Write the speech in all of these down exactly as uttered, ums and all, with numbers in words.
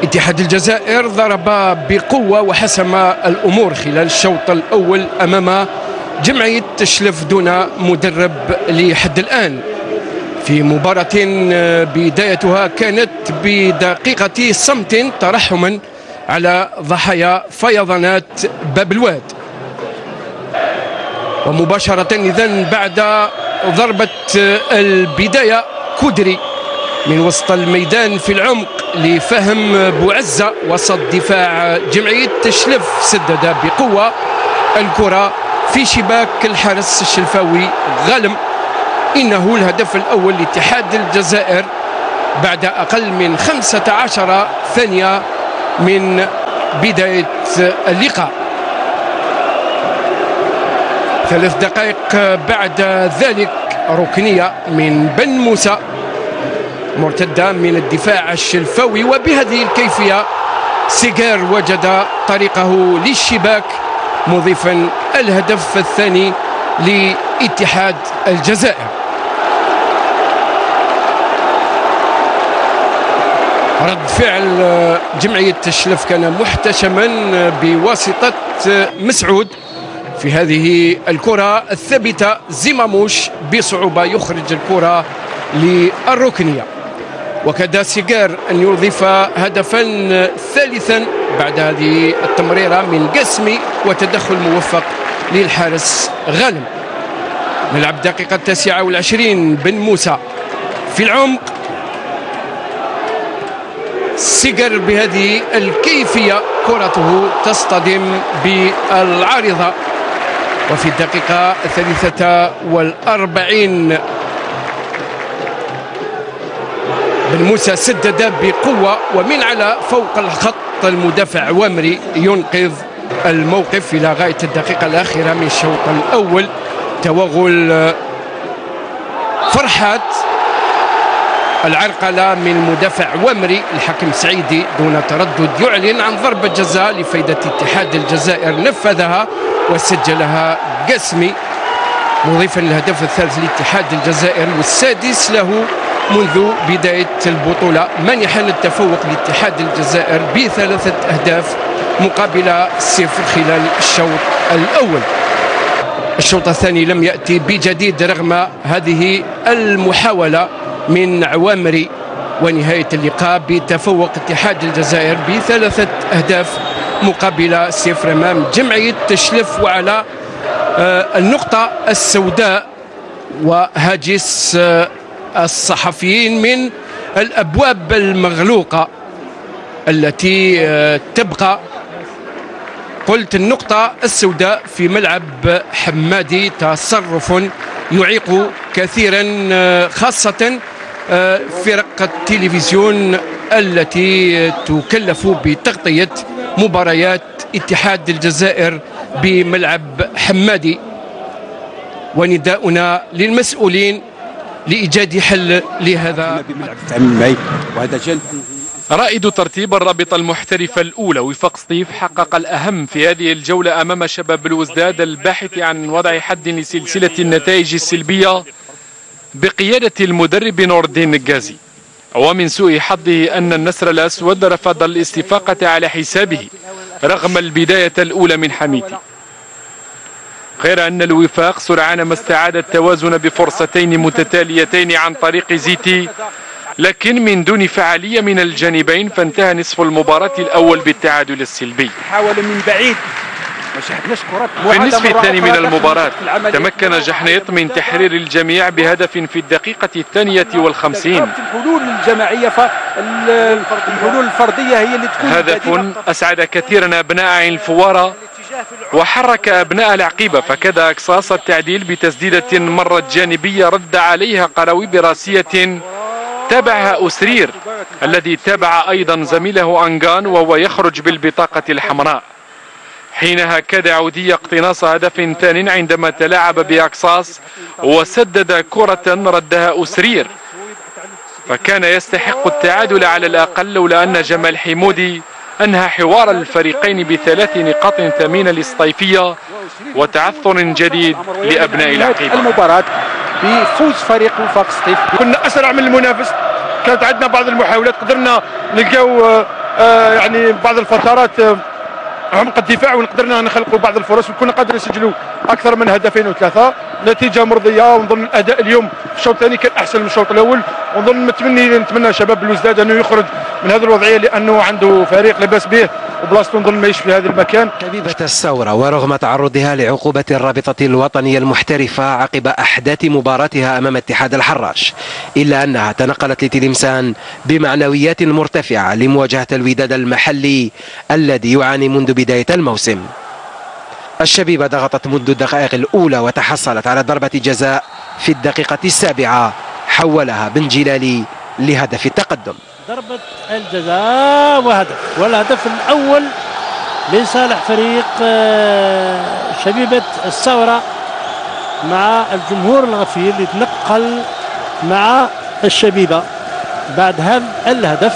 اتحاد الجزائر ضرب بقوة وحسم الأمور خلال الشوط الأول أمام جمعية تشلف دون مدرب لحد الآن، في مباراة بدايتها كانت بدقيقة صمت ترحما على ضحايا فيضانات باب الواد. ومباشرة إذن بعد ضربة البداية كودري من وسط الميدان في العمق لفهم بوعزة وسط دفاع جمعية تشلف، سدد بقوة الكرة في شباك الحارس الشلفاوي غالم. إنه الهدف الأول لاتحاد الجزائر بعد أقل من خمسة عشر ثانية من بداية اللقاء. ثلاث دقائق بعد ذلك ركنية من بن موسى مرتدة من الدفاع الشلفاوي، وبهذه الكيفية سيجار وجد طريقه للشباك مضيفا الهدف الثاني لاتحاد الجزائر. رد فعل جمعية تشلف كان محتشما بواسطة مسعود في هذه الكرة الثابتة. زماموش بصعوبة يخرج الكرة للركنية، وكاد سيجار أن يضيف هدفا ثالثا بعد هذه التمريرة من قسمي وتدخل موفق للحارس غانم. نلعب الدقيقة التاسعة والعشرين، بن موسى في العمق، سيجار بهذه الكيفية كرته تصطدم بالعارضة. وفي الدقيقة الثالثة والأربعين بن موسى سدد بقوة ومن على فوق الخط المدافع وامري ينقذ الموقف إلى غاية الدقيقة الأخيرة من الشوط الأول. توغل فرحات، العرقلة من مدافع وامري، الحكم سعيدي دون تردد يعلن عن ضربة جزاء لفائدة اتحاد الجزائر، نفذها وسجلها قسمي مضيفا الهدف الثالث لاتحاد الجزائر والسادس له منذ بداية البطولة، مانحا التفوق لاتحاد الجزائر بثلاثة أهداف مقابل صفر خلال الشوط الأول. الشوط الثاني لم يأتي بجديد رغم هذه المحاولة من عوامري، ونهاية اللقاء بتفوق اتحاد الجزائر بثلاثة أهداف مقابل صفر أمام جمعية تشلف، وعلى النقطة السوداء وهاجس الصحفيين من الأبواب المغلوقة التي تبقى. قلت النقطة السوداء في ملعب حمادي، تصرف يعيق كثيرا خاصة فرق التلفزيون التي تكلف بتغطية مباريات اتحاد الجزائر بملعب حمادي. ونداؤنا للمسؤولين لإيجاد حل لهذا. رائد ترتيب الرابطة المحترفة الأولى وفاق سطيف حقق الأهم في هذه الجولة أمام شباب الوزداد الباحث عن وضع حد لسلسلة النتائج السلبية بقيادة المدرب نور الدين النقازي. ومن سوء حظه أن النسر الأسود رفض الاستفاقة على حسابه رغم البداية الأولى من حميتي، غير أن الوفاق سرعان ما استعاد التوازن بفرصتين متتاليتين عن طريق زيتي، لكن من دون فعالية من الجانبين، فانتهى نصف المباراة الأول بالتعادل السلبي. حاول من بعيد. في النصف الثاني من المباراة تمكن جحنيط من تحرير الجميع بهدف في الدقيقة الثانية والخمسين. الحلول الجماعية فالحلول الفردية هي اللي تكون هدف أسعد كثيرا أبناء عين الفوارة وحرك أبناء العقيبة، فكاد أقصاص التعديل بتسديدة مرت جانبية رد عليها قروي براسية تابعها أسرير الذي تابع أيضا زميله أنغان وهو يخرج بالبطاقة الحمراء. حينها كاد عودية اقتناص هدف ثان عندما تلاعب بأقصاص وسدد كرة ردها أسرير، فكان يستحق التعادل على الأقل لولا أن جمال حمودي أنهى حوار الفريقين بثلاث نقاط ثمينة للصيفية وتعثر جديد لأبناء العقيبة. المباراة بفوز فريق وفاق سطيف. كنا أسرع من المنافس كانت عندنا بعض المحاولات قدرنا نلقاو آه يعني بعض الفترات عمق الدفاع ونقدرنا نخلقوا بعض الفرص وكنا قادرين نسجلوا اكثر من هدفين وثلاثه. نتيجه مرضيه، ونظن الاداء اليوم في الشوط الثاني كان احسن من الشوط الاول، ونظن متمني نتمنى شباب بلوزداد انه يخرج من هذه الوضعيه لانه عنده فريق لاباس به وبلاصته نظن ما في هذا المكان. شبيبة الثورة ورغم تعرضها لعقوبة الرابطة الوطنية المحترفة عقب أحداث مباراتها أمام اتحاد الحراش، إلا أنها تنقلت لتلمسان بمعنويات مرتفعة لمواجهة الوداد المحلي الذي يعاني منذ بداية الموسم. الشبيبة ضغطت منذ الدقائق الأولى وتحصلت على ضربة جزاء في الدقيقة السابعة حولها بن جلالي لهدف التقدم. ضربة الجزاء وهدف، والهدف الأول لصالح فريق شبيبة الثورة مع الجمهور الغفير اللي تنقل مع الشبيبة بعد هذا الهدف.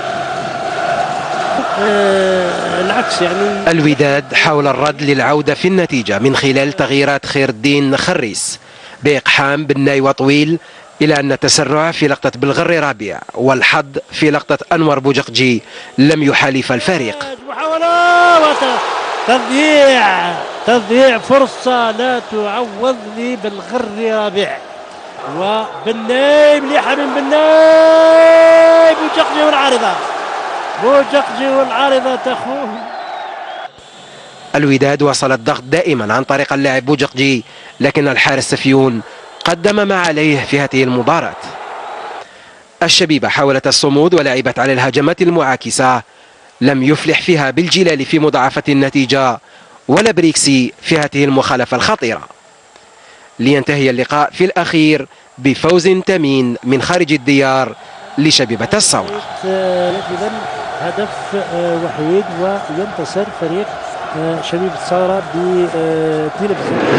العكس يعني الوداد حاول الرد للعودة في النتيجة من خلال تغييرات خير الدين خريس بإقحام بناي وطويل، إلى أن التسرع في لقطة بلغري رابع والحظ في لقطة أنور بوجقجي لم يحالف الفريق. محاولة وتضييع تضييع فرصة لا تعوض لبلغري رابع، وبناي مليحة من بناي بوجقجي والعارضة بوجقجي والعارضة تخوه. الوداد وصل الضغط دائما عن طريق اللاعب بوجقجي، لكن الحارس سفيون قدم ما عليه في هذه المباراة. الشبيبة حاولت الصمود ولعبت على الهجمات المعاكسة، لم يفلح فيها بالجلال في مضاعفة النتيجة ولا بريكسي في هذه المخالفة الخطيرة، لينتهي اللقاء في الأخير بفوز ثمين من خارج الديار لشبيبة الثورة. هدف وحيد وينتصر فريق شبيبة الثورة بثلاث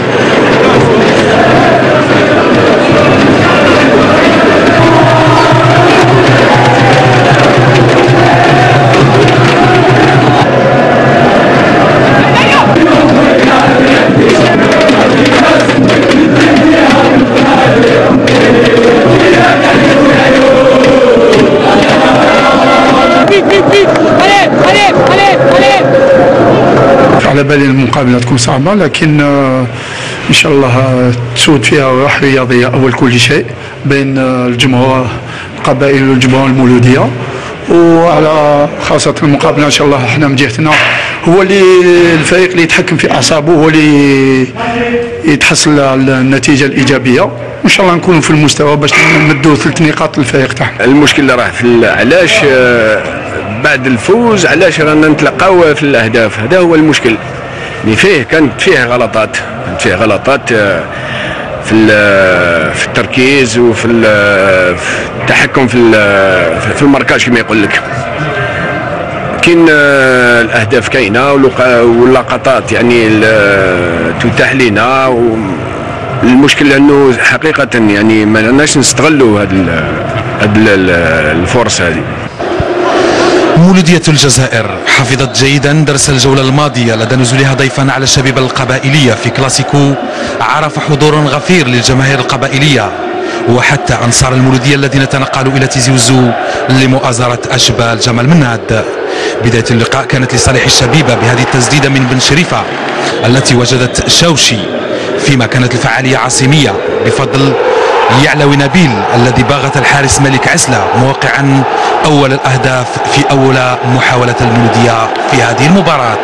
على بالي المقابله تكون صعبه، لكن ان شاء الله تسود فيها روح رياضيه اول كل شيء بين الجمهور القبائل والجمهور المولوديه، وعلى خاصه المقابله ان شاء الله احنا من جهتنا هو اللي الفريق اللي يتحكم في اعصابه هو اللي يتحصل النتيجه الايجابيه، وان شاء الله نكونوا في المستوى باش نمدوا ثلاث نقاط للفريق تاعنا. المشكل راه في علاش بعد الفوز علاش رانا نتلقاو في الاهداف، هذا هو المشكل اللي فيه. كانت فيه غلطات كانت فيه غلطات في في التركيز وفي التحكم في في الماركاج كما يقول لك. كاين الاهداف كاينه واللقطات يعني تتاح لنا، المشكل انه حقيقه يعني ما لناش نستغلوا هذه الفرصه هذه. مولودية الجزائر حفظت جيدا درس الجولة الماضية لدى نزولها ضيفا على الشبيبة القبائلية في كلاسيكو عرف حضور غفير للجماهير القبائلية وحتى أنصار المولودية الذين تنقلوا إلى تيزي وزو لمؤازرة أشبال جمال مناد. بداية اللقاء كانت لصالح الشبيبة بهذه التسديدة من بن شريفة التي وجدت شوشي، فيما كانت الفعالية عاصمية بفضل يعلوي نبيل الذي باغت الحارس ملك عسلة موقعا أول الأهداف في أول محاولة المولودية في هذه المباراة.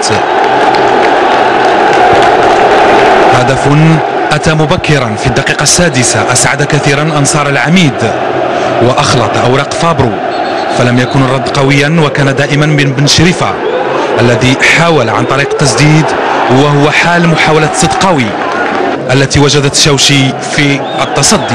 هدف أتى مبكرا في الدقيقة السادسة أسعد كثيرا أنصار العميد وأخلط أوراق فابرو، فلم يكن الرد قويا وكان دائما من بن شريفة الذي حاول عن طريق تسديد، وهو حال محاولة صدقاوي التي وجدت شوشي في التصدي.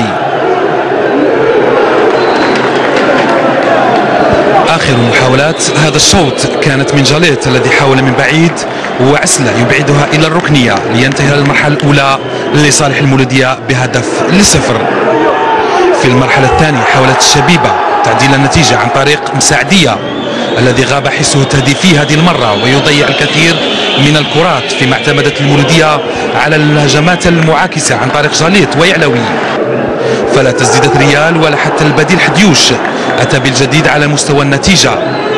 آخر محاولات هذا الشوط كانت من جاليت الذي حاول من بعيد وعسلة يبعدها إلى الركنية لينتهي المرحلة الأولى لصالح المولودية بهدف لصفر. في المرحلة الثانية حاولت الشبيبة تعديل النتيجة عن طريق مساعدية الذي غاب حسه التهديفي هذه المرة ويضيع الكثير من الكرات، فيما اعتمدت المولودية على الهجمات المعاكسة عن طريق جاليت ويعلوي. فلا تسديدة ريال ولا حتى البديل حديوش أتى بالجديد على مستوى النتيجة.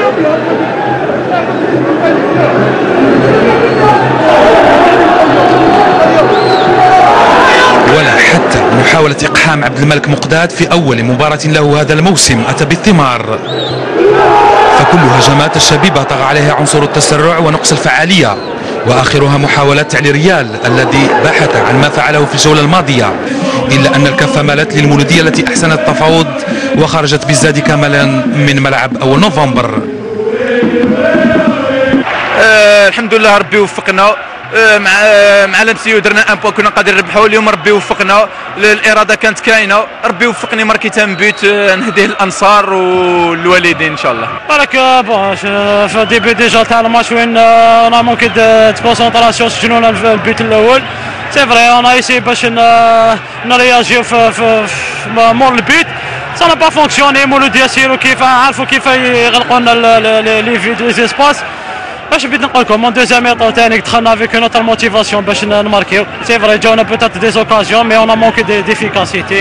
ولا حتى محاولة إقحام عبد الملك مقداد في أول مباراة له هذا الموسم أتى بالثمار، فكل هجمات الشبيبة طغى عليها عنصر التسرع ونقص الفعالية، وآخرها محاولات علي ريال الذي بحث عن ما فعله في الجولة الماضية، إلا أن الكفة مالت للمولودية التي أحسنت التفاوض وخرجت بالزاد كاملا من ملعب أول نوفمبر. أه الحمد لله ربي وفقنا. أه مع أه مع لمسيو درنا ان بوان كنا قادرين نربحوا. اليوم ربي وفقنا، الاراده كانت كاينه. ربي وفقني ماركيت ان بيت. أه نهديه الانصار والوالدين ان شاء الله. بالك بون في ديبي ديجا تاع الماتش وين انا ممكن تكونسونطراسيون سجلونا البيت الاول. سي فري انا ايسي باش نرياجيو في, في, في مور البيت. سا نا با فونكسيوني. مولوديه سيرو كيف عارفوا كيف يغلقوا لنا لي فيد لي سباس. باش بديت نقول لكم من دوزيام ميطون ثاني دخلنا افيك اون اوتر موتيفاسيون باش نماركيو. سي فري جاونا بوتات دي اوكازيون مي اون مونكي ديفيكاسيتي.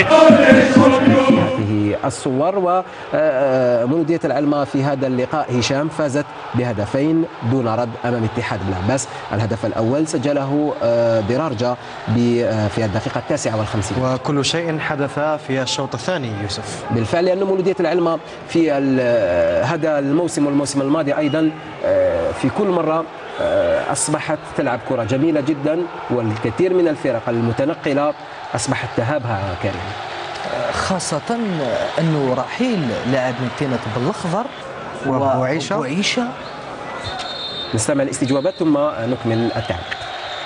الصور. ومولودية العلمة في هذا اللقاء هشام فازت بهدفين دون رد أمام اتحاد بلعباس. الهدف الأول سجله درارجة في الدقيقة التاسعة والخمسين. وكل شيء حدث في الشوط الثاني يوسف. بالفعل لأن مولودية العلمة في هذا الموسم والموسم الماضي أيضا في كل مرة أصبحت تلعب كرة جميلة جدا، والكثير من الفرق المتنقلة أصبحت تهابها كريم، خاصة أنه رحيل لاعب من طينة بالأخضر وعيشة وعيشة. نستمع الاستجوابات ثم نكمل التعليق.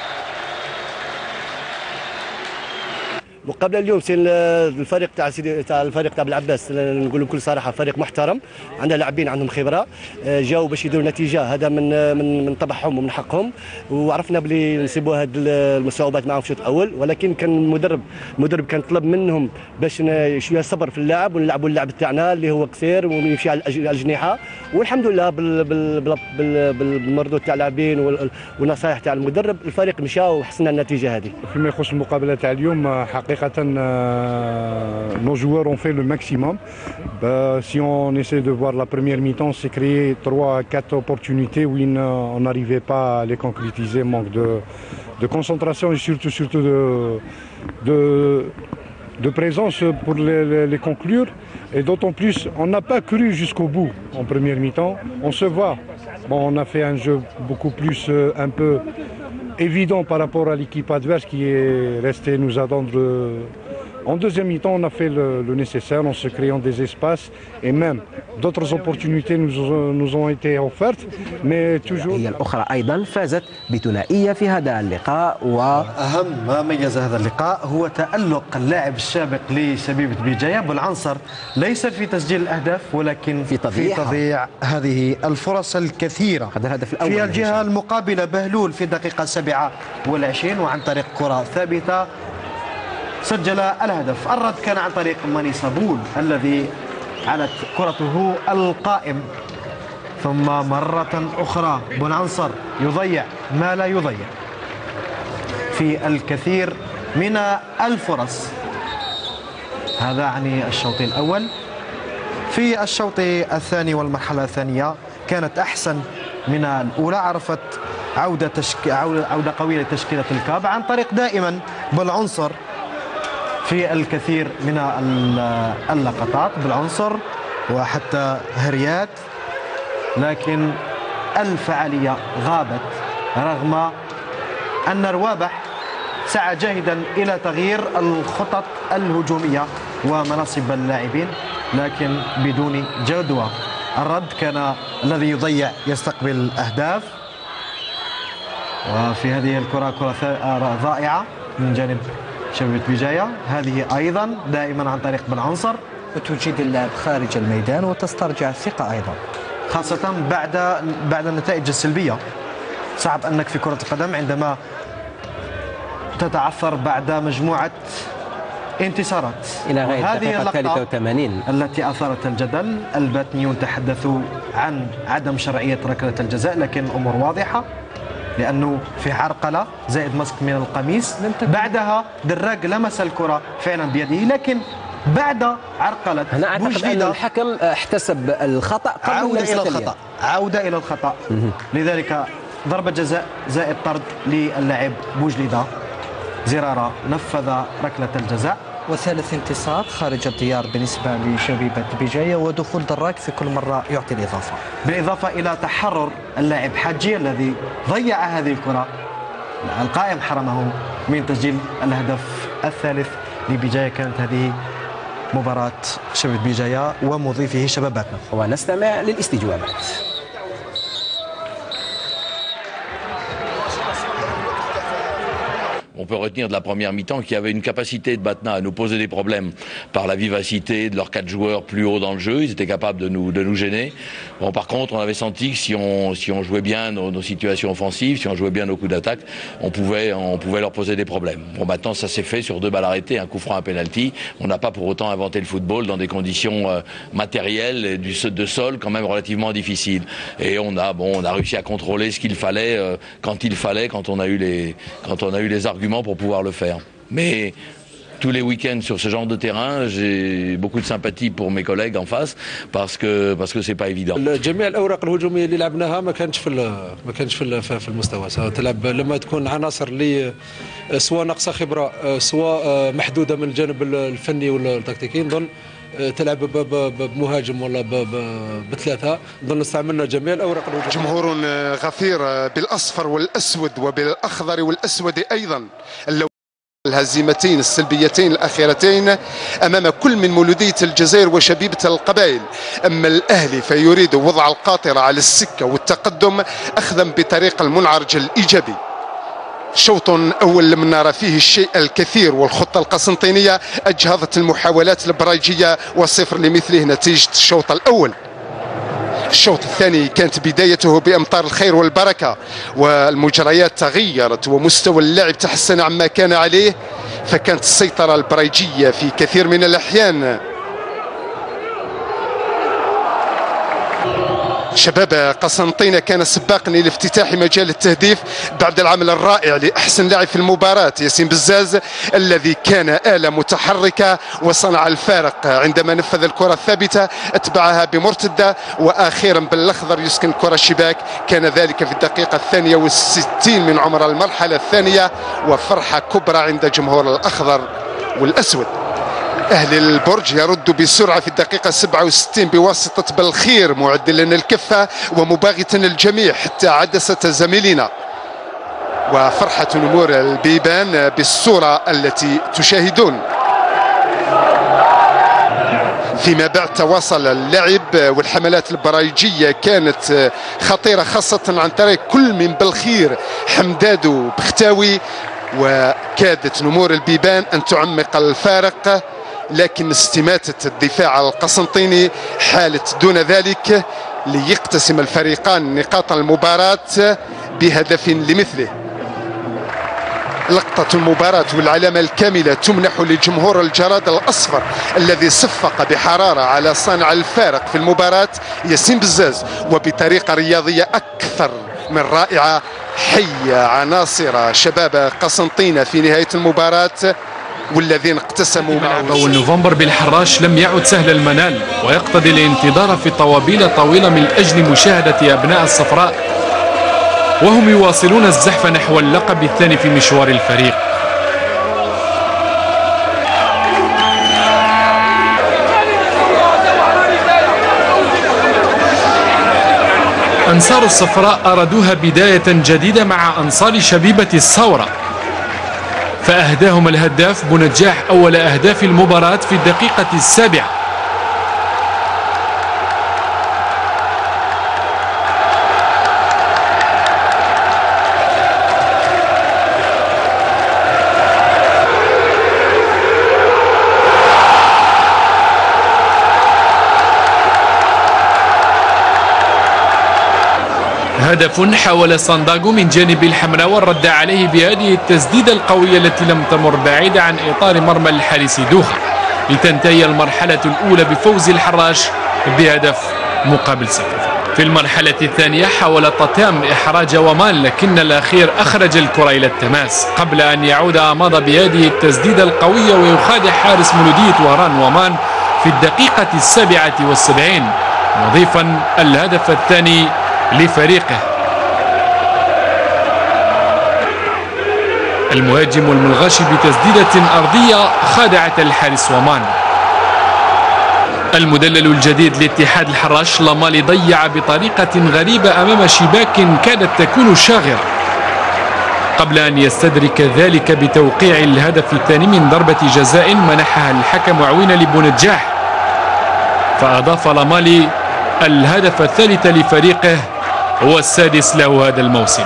مقابله اليوم سي الفريق تاع تاع الفريق تاع بلعباس، نقول بكل صراحه فريق محترم، عندنا لاعبين عندهم خبره، جاوا باش يديروا نتيجه، هذا من من من طبعهم ومن حقهم، وعرفنا بلي نسيبوا هذه المصاوبات معهم في الشوط الاول، ولكن كان المدرب المدرب كان طلب منهم باش شويه صبر في اللعب ونلعبوا اللعب تاعنا اللي هو قصير ويمشي على الاجنحه، والحمد لله بالمردود تاع اللاعبين والنصائح تاع المدرب الفريق مشى وحسنا النتيجه هذه. فيما يخص المقابله تاع اليوم حقيقة nos joueurs ont fait le maximum. Bah, si on essaie de voir la première mi-temps, c'est créé trois à quatre opportunités où on n'arrivait pas à les concrétiser, manque de, de concentration et surtout, surtout de, de, de présence pour les, les, les conclure. Et d'autant plus, on n'a pas cru jusqu'au bout en première mi-temps. On se voit. Bon, on a fait un jeu beaucoup plus euh, un peu évident par rapport à l'équipe adverse qui est restée nous attendre. En deuxième mi-temps, on a fait le, le nécessaire en se créant des espaces et même d'autres opportunités nous, nous ont été offertes, mais toujours. هي الأخرى أيضا فازت بثنائية في هذا اللقاء. وأهم ما ميز هذا اللقاء هو تألق اللاعب السابق لشبيبة بجاية بالعنصر، ليس في تسجيل الأهداف ولكن في تضييع, في تضييع هذه الفرص الكثيرة. هذا الهدف الأول في الجهة المقابلة بهلول في الدقيقة السابعة والعشرين وعن طريق كرة ثابتة سجل الهدف. الرد كان عن طريق ماني صابول الذي علت كرته القائم، ثم مرة أخرى بونعنصر يضيع ما لا يضيع في الكثير من الفرص. هذا عن الشوط الأول. في الشوط الثاني والمرحلة الثانية كانت أحسن من الأولى، عرفت عودة, تشك... عودة قوية لتشكيلة الكاب عن طريق دائما بالعنصر في الكثير من اللقطات بالعنصر وحتى هريات، لكن الفعالية غابت رغم أن روابح سعى جاهدا إلى تغيير الخطط الهجومية ومناصب اللاعبين لكن بدون جدوى. الرد كان الذي يضيع يستقبل أهداف، وفي هذه الكرة كرة ضائعة من جانب شبيبة بجاية، هذه أيضا دائما عن طريق بالعنصر، وتجيد اللعب خارج الميدان وتسترجع الثقة أيضا، خاصة بعد بعد النتائج السلبية. صعب أنك في كرة القدم عندما تتعثر بعد مجموعة انتصارات إلى غاية الدقيقة الثالثة والثمانين التي أثارت الجدل. الباتنيون تحدثوا عن عدم شرعية ركلة الجزاء، لكن الأمور واضحة. لأنه في عرقلة زائد مسك من القميص. بعدها دراج لمس الكرة فعلا بيده، لكن بعد عرقلة هنا أعتقد أن الحكم احتسب الخطأ قبل عودة إلى الخطأ عودة إلى الخطأ لذلك ضربة جزاء زائد طرد للاعب بوجليدة. زرارة نفذ ركلة الجزاء. وثالث انتصار خارج الديار بالنسبة لشبيبة بجاية، ودخول دراك في كل مرة يعطي الإضافة، بالإضافة إلى تحرر اللاعب حجي الذي ضيع هذه الكرة. القائم حرمه من تسجيل الهدف الثالث لبجاية. كانت هذه مباراة شبيبة بجاية ومضيفه شباباتنا، ونستمع للاستجوابات. On peut retenir de la première mi-temps qu'il y avait une capacité de Batna à nous poser des problèmes par la vivacité de leurs quatre joueurs plus haut dans le jeu. Ils étaient capables de nous, de nous gêner. Bon, par contre, on avait senti que si on, si on jouait bien nos, nos situations offensives, si on jouait bien nos coups d'attaque, on pouvait, on pouvait leur poser des problèmes. Bon, maintenant, ça s'est fait sur deux balles arrêtées, un coup franc, un penalty. On n'a pas pour autant inventé le football dans des conditions euh, matérielles et du, de sol quand même relativement difficiles. Et on a, bon, on a réussi à contrôler ce qu'il fallait euh, quand il fallait, quand on a eu les, quand on a eu les arguments pour pouvoir le faire. Mais tous les week-ends sur ce genre de terrain, j'ai beaucoup de sympathie pour mes collègues en face parce que parce que c'est pas évident. جميع الاوراق الهجوميه اللي لعبناها ما كانتش في ما كانتش في في المستوى. تلعب لما تكون عناصر اللي سواء ناقصه خبره سواء محدوده من الجانب الفني ولا التكتيكي، نظن تلعب بمهاجم ولا بثلاثه. نظن استعملنا جميع الاوراق الهجوميه. جمهور غفير بالاصفر والاسود وبالاخضر والاسود ايضا. الهزيمتين السلبيتين الأخيرتين أمام كل من مولودية الجزائر وشبيبة القبائل. أما الأهلي فيريد وضع القاطرة على السكة والتقدم أخذا بطريق المنعرج الإيجابي. شوط أول لم نرى فيه الشيء الكثير، والخطة القسنطينية أجهضت المحاولات البرايجية وصفر لمثله نتيجة الشوط الأول. الشوط الثاني كانت بدايته بأمطار الخير والبركة، والمجريات تغيرت ومستوى اللعب تحسن عما كان عليه، فكانت السيطرة البريجية في كثير من الأحيان. شباب قسنطينة كان سباقا لافتتاح مجال التهديف بعد العمل الرائع لأحسن لاعب في المباراة ياسين بزاز، الذي كان آلة متحركة وصنع الفارق عندما نفذ الكرة الثابتة، اتبعها بمرتدة وأخيرا بالأخضر يسكن الكرة الشباك. كان ذلك في الدقيقة الثانية والستين من عمر المرحلة الثانية، وفرحة كبرى عند جمهور الأخضر والأسود. أهل البرج يرد بسرعة في الدقيقة سبعة وستين بواسطة بالخير، معدلا الكفة ومباغتا الجميع حتى عدسة زميلنا. وفرحة نمور البيبان بالصورة التي تشاهدون. فيما بعد تواصل اللعب والحملات البرايجية كانت خطيرة، خاصة عن طريق كل من بالخير، حمدادو، بختاوي، وكادت نمور البيبان أن تعمق الفارق، لكن استماتة الدفاع القسنطيني حالت دون ذلك ليقتسم الفريقان نقاط المباراة بهدف لمثله. لقطة المباراة والعلامة الكاملة تمنح لجمهور الجراد الأصفر الذي صفق بحرارة على صانع الفارق في المباراة ياسين بزاز، وبطريقة رياضية أكثر من رائعة. حي عناصر شباب قسنطينة في نهاية المباراة والذين اقتسموا معه. أول نوفمبر بالحراش لم يعد سهل المنال، ويقتضي الانتظار في طوابير طويلة من أجل مشاهدة أبناء الصفراء وهم يواصلون الزحف نحو اللقب الثاني في مشوار الفريق. أنصار الصفراء أرادوها بداية جديدة مع أنصار شبيبة الثورة، فأهداهم الهداف بنجاح أول أهداف المباراة في الدقيقة السابعة. هدف حاول سانداغو من جانب الحمراء والرد عليه بهذه التسديدة القوية التي لم تمر بعيدة عن إطار مرمى الحارس دوخة، لتنتهي المرحلة الأولى بفوز الحراش بهدف مقابل صفر. في المرحلة الثانية حاول طتام إحراج ومان، لكن الأخير أخرج الكرة إلى التماس قبل أن يعود أماضة بهذه التسديدة القوية ويخادع حارس مولودية وهران ومان في الدقيقة السابعة والسبعين، مضيفا الهدف الثاني لفريقه. المهاجم الملغشي بتسديدة أرضية خادعة الحارس ومان. المدلل الجديد لاتحاد الحراش لامالي ضيع بطريقة غريبة أمام شباك كادت تكون شاغر قبل أن يستدرك ذلك بتوقيع الهدف الثاني من ضربة جزاء منحها الحكم عوين لبونجاح، فأضاف لامالي الهدف الثالث لفريقه والسادس له هذا الموسم.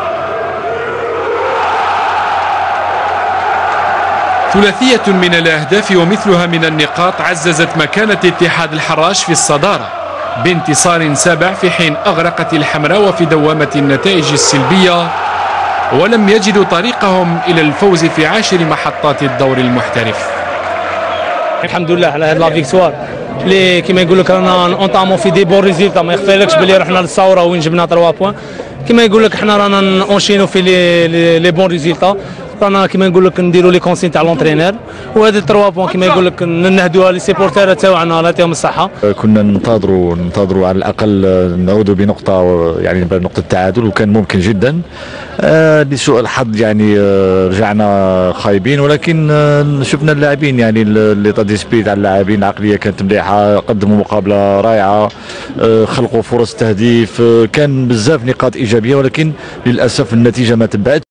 ثلاثية من الأهداف ومثلها من النقاط عززت مكانة اتحاد الحراش في الصدارة بانتصار سابع، في حين أغرقت الحمراء في دوامة النتائج السلبية ولم يجدوا طريقهم إلى الفوز في عاشر محطات الدور المحترف. الحمد لله على هذه لا فيكتوار اللي كما يقول لك رانا اونطامون في دي بون ريزولتا، ما يخفيلكش بلي رحنا للثوره وين جبنا ثلاثة بوان، كما يقول لك حنا رانا اونشينو في لي لي بون ريزولتا، رانا كما نقول لك نديروا لي كونسين تاع لونترينور، وهذه ثلاثة بوان كما يقول لك ننهدوها لي سيبورتير تاعنا الله يعطيهم الصحه. كنا ننتظروا ننتظروا على الاقل نعودوا بنقطه يعني بنقطه تعادل، وكان ممكن جدا. آه لسوء الحظ يعني آه رجعنا خايبين، ولكن آه شفنا اللاعبين يعني ليطا ديسبري تاع اللاعبين، العقليه كانت مليحه، قدموا مقابله رائعه، آه خلقوا فرص تهديف، آه كان بزاف نقاط ايجابيه، ولكن للاسف النتيجه ما تبعتش.